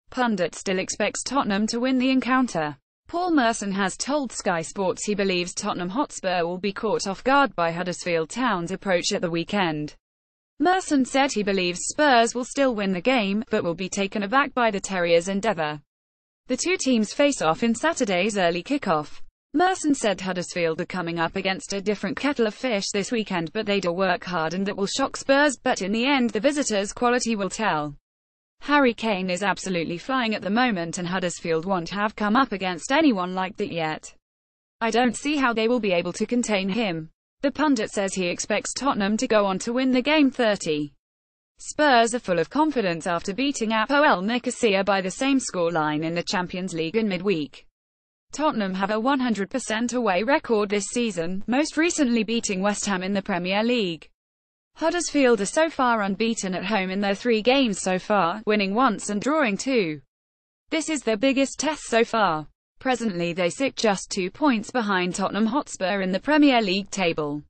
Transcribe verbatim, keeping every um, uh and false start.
Pundit still expects Tottenham to win the encounter. Paul Merson has told Sky Sports he believes Tottenham Hotspur will be caught off guard by Huddersfield Town's approach at the weekend. Merson said he believes Spurs will still win the game, but will be taken aback by the Terriers' endeavour. The two teams face off in Saturday's early kickoff. Merson said Huddersfield are coming up against a different kettle of fish this weekend, but they do work hard and that will shock Spurs, but in the end the visitors' quality will tell. Harry Kane is absolutely flying at the moment and Huddersfield won't have come up against anyone like that yet. I don't see how they will be able to contain him. The pundit says he expects Tottenham to go on to win the game thirty. Spurs are full of confidence after beating Apoel Nicosia by the same scoreline in the Champions League in midweek. Tottenham have a one hundred percent away record this season, most recently beating West Ham in the Premier League. Huddersfield are so far unbeaten at home in their three games so far, winning once and drawing two. This is their biggest test so far. Presently they sit just two points behind Tottenham Hotspur in the Premier League table.